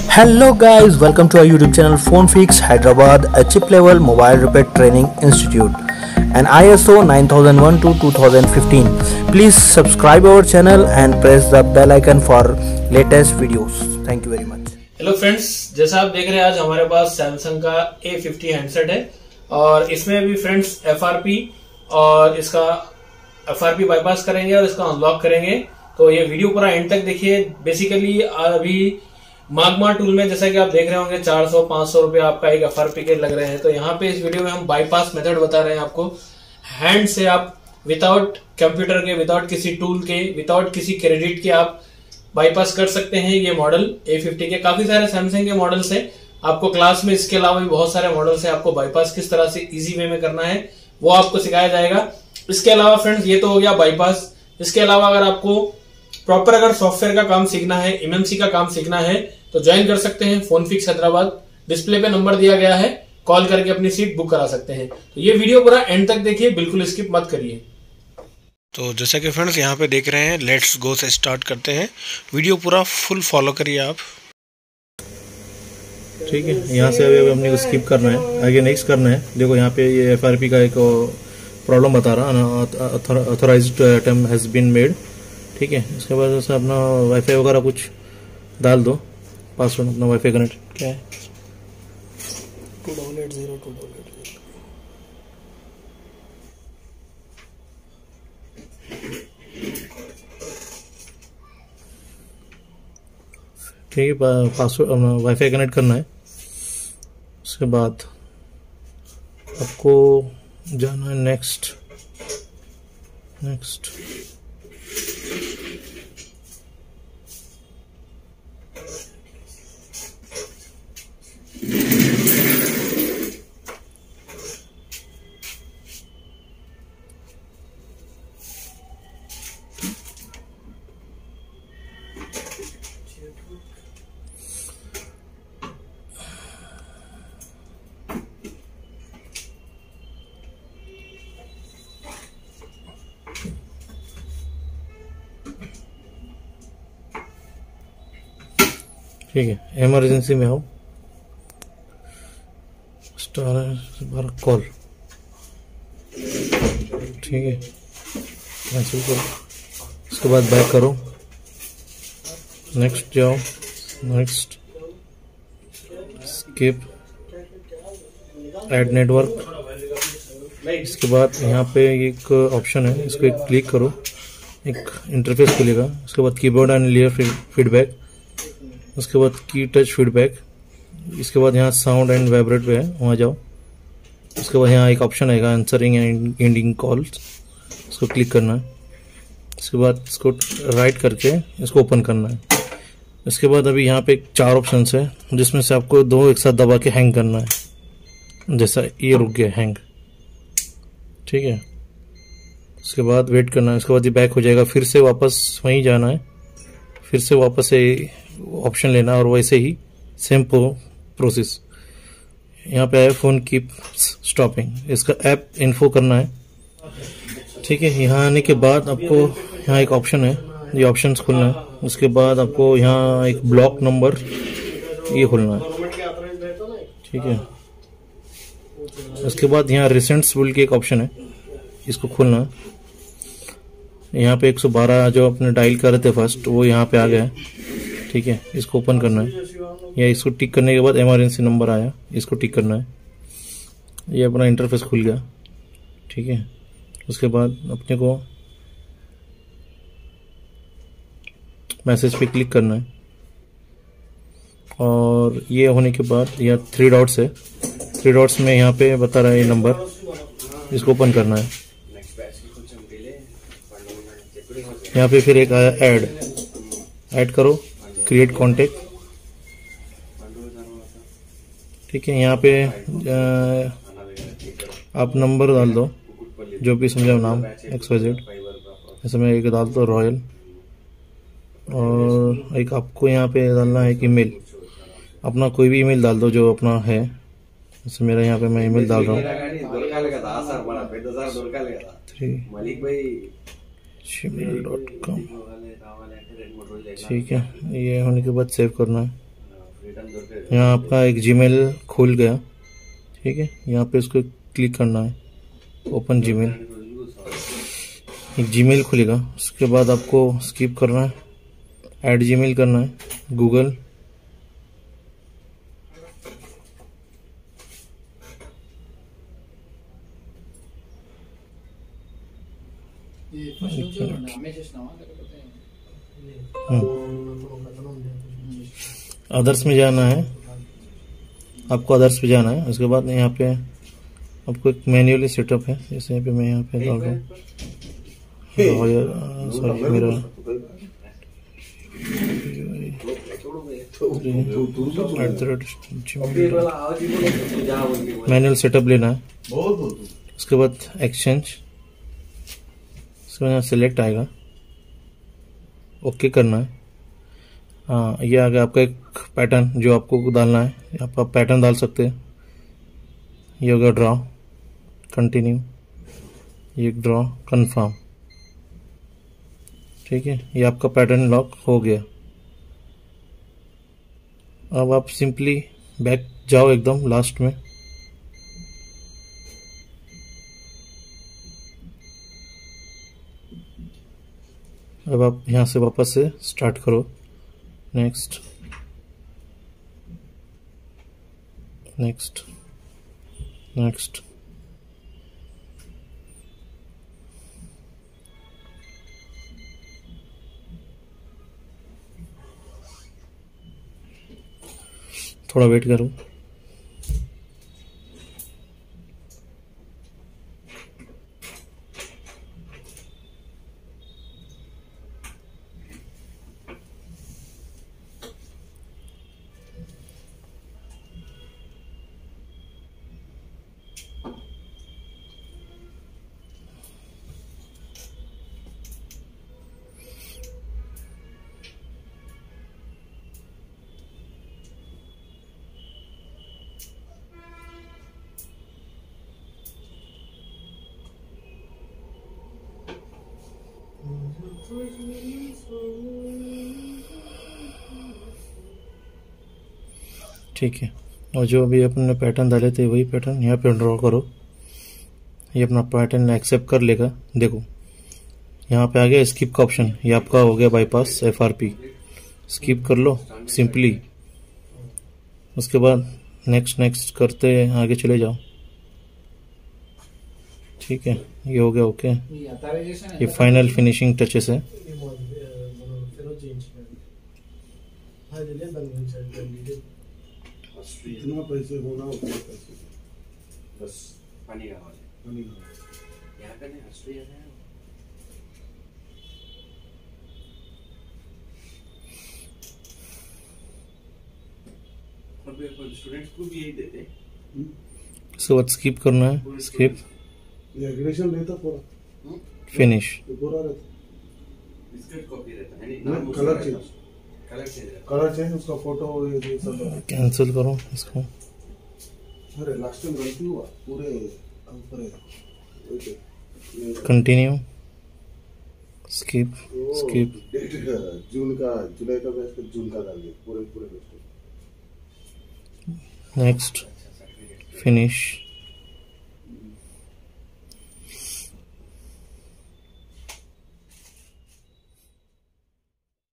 Hello guys, welcome to our YouTube channel Phone Fix Hyderabad, a chip level mobile repair training institute and ISO 9001 to 2015. Please subscribe our channel and press the bell icon for latest videos. Thank you very much. Hello friends, जैसा आप देख रहे हैं आज हमारे पास Samsung का A50 handset है और इसमें अभी फ्रेंड्स FRP और इसका FRP बाईपास करेंगे और इसका अनलॉक करेंगे। तो ये वीडियो पूरा एंड तक देखिए। बेसिकली अभी मागमा टूल में जैसा कि आप देख रहे होंगे 400-500 रुपए आपका एक FRP के लग रहे हैं। तो यहाँ पे इस वीडियो में हम बाईपास मेथड बता रहे हैं आपको। हैंड से आप विदाउट कंप्यूटर के, विदाउट किसी टूल के, विदाउट किसी क्रेडिट के आप बाईपास कर सकते हैं। ये मॉडल A50 के काफी सारे सैमसंग के मॉडल्स हैं। आपको क्लास में इसके अलावा भी बहुत सारे मॉडल्स हैं। आपको बाईपास किस तरह से इजी वे में करना है वो आपको सिखाया जाएगा। इसके अलावा फ्रेंड्स ये तो हो गया बाईपास। इसके अलावा अगर आपको प्रॉपर अगर सॉफ्टवेयर का काम सीखना है, MMC का काम सीखना है तो ज्वाइन कर सकते हैं फोन फिक्स हैदराबाद। डिस्प्ले पे नंबर दिया गया है, कॉल करके अपनी सीट बुक करा सकते हैं। तो ये वीडियो पूरा एंड तक देखिए, बिल्कुल स्किप मत करिए। तो जैसा कि फ्रेंड्स यहाँ पे देख रहे हैं, लेट्स गो से स्टार्ट करते हैं। वीडियो पूरा फुल फॉलो करिए आप। ठीक है, यहाँ से अभी हमने को स्किप करना है, आगे नेक्स्ट करना है। देखो यहाँ पे ये FRP का एक प्रॉब्लम बता रहा, authorised item has been made. ठीक है, इसके बाद जैसे अपना वाईफाई वगैरह कुछ डाल दो, पासवर्ड अपना वाईफाई कनेक्ट क्या है 280 ठीक है, पासवर्ड वाईफाई कनेक्ट करना है। उसके बाद आपको जाना है नेक्स्ट। ठीक है, इमरजेंसी में आओ, स्टार कॉल। ठीक है, कैंसिल करो। उसके बाद बैक करो, नेक्स्ट जाओ, नेक्स्ट स्किप, ऐड नेटवर्क। इसके बाद यहाँ पे एक ऑप्शन है, इसको एक क्लिक करो, एक इंटरफेस खुलेगा। उसके बाद कीबोर्ड एंड लेयर फीडबैक, उसके बाद की टच फीडबैक। इसके बाद यहाँ साउंड एंड वाइब्रेट पे है, वहाँ जाओ। उसके बाद यहाँ एक ऑप्शन आएगा आंसरिंग एंड एंडिंग कॉल्स, इसको क्लिक करना है। इसके बाद इसको राइट करके इसको ओपन करना है। इसके बाद अभी यहाँ पे 4 ऑप्शन है, जिसमें से आपको 2 एक साथ दबा के हैंग करना है। जैसा ये रुक गया हैंग, ठीक है। उसके बाद वेट करना है, उसके बाद ये बैक हो जाएगा। फिर से वापस वहीं जाना है, फिर से वापस से ऑप्शन लेना और वैसे ही सेम प्रोसेस। यहाँ पे है फोन कीप स्टॉपिंग, इसका ऐप इन्फो करना है। ठीक है, यहाँ आने के बाद आपको यहाँ एक ऑप्शन है, ये ऑप्शंस खोलना है। उसके बाद आपको यहाँ एक ब्लॉक नंबर ये खोलना है। ठीक है, उसके बाद यहाँ रिसेंट्स बोल के एक ऑप्शन है, इसको खोलना है। यहाँ पे 112 जो अपने डायल कर रहे थे फर्स्ट, वो यहाँ पे आ गया है। ठीक है, इसको ओपन करना है, या इसको टिक करने के बाद इमरजेंसी नंबर आया, इसको टिक करना है। ये अपना इंटरफेस खुल गया। ठीक है, उसके बाद अपने को मैसेज पे क्लिक करना है और ये होने के बाद यह 3 डॉट्स है, 3 डॉट्स में यहाँ पे बता रहा है ये नंबर, इसको ओपन करना है। यहाँ पे फिर एक आया ऐड करो, क्रिएट कॉन्टेक्ट। ठीक है, यहाँ पे आप नंबर डाल दो, जो भी समझाओ, नाम XYZ। ऐसे में एक डाल दो रॉयल, और एक आपको यहाँ पे डालना है कि ईमेल, अपना कोई भी ईमेल डाल दो जो अपना है। जैसे मेरा यहाँ पे मैं ईमेल डाल रहा हूँ 3gmail.com। ठीक है, ये होने के बाद सेव करना है। यहाँ आपका एक जीमेल खुल गया। ठीक है, यहाँ पे इसको क्लिक करना है, ओपन जीमेल। एक जीमेल खुलेगा, उसके बाद आपको स्किप करना है, ऐड जीमेल करना है, गूगल। अदर्स में जाना है, आपको अदर्स पे जाना है। उसके बाद यहाँ पे आपको एक मैन्युअली सेटअप है, जैसे यहाँ पे मैं यहाँ पे डाल रहा हूँ, सॉरी मेरा मैनुअल सेटअप लेना है। उसके बाद एक्सचेंज, उसके बाद सिलेक्ट आएगा, ओके करना है। हाँ, ये आ गया आपका एक पैटर्न जो आपको डालना है। आप पैटर्न डाल सकते हैं। ये होगा ड्रॉ, कंटिन्यू, ये ड्रॉ, कंफर्म। ठीक है, ये आपका पैटर्न लॉक हो गया। अब आप सिंपली बैक जाओ एकदम लास्ट में। अब आप यहाँ से वापस से स्टार्ट करो। Next, next, next. थोड़ा वेट करो। ठीक है, और जो अभी अपने पैटर्न डाले थे वही पैटर्न यहाँ पे ड्रॉ करो। ये अपना पैटर्न एक्सेप्ट कर लेगा। देखो यहाँ पे आ गया स्किप का ऑप्शन, ये आपका हो गया बाईपास FRP। स्किप कर लो सिंपली। उसके बाद नेक्स्ट नेक्स्ट करते आगे चले जाओ। ठीक है, ये हो गया ओके। ये फाइनल फिनिशिंग टचेस है। इतना पैसे होना उतना पैसे बस पानी का आवाज है। पानी का यहाँ पे नहीं, ऑस्ट्रेलिया है। और स्टूडेंट्स को भी यही देते हैं। उसके बाद स्किप करना है, स्किप, ये एग्रीगेशन रहता पूरा, फिनिश पूरा रहता। इसका कॉपी रहता है, नहीं कलर चेंज, कलर चेंज उसका फोटो ये सब कैंसिल करो इसको। अरे लास्ट टाइम गलती हुआ पूरे ऊपर कंटिन्यू, स्किप, स्किप। जून का, जुलाई का बैच का जून का डाल दिया पूरे बैच। Next, finish.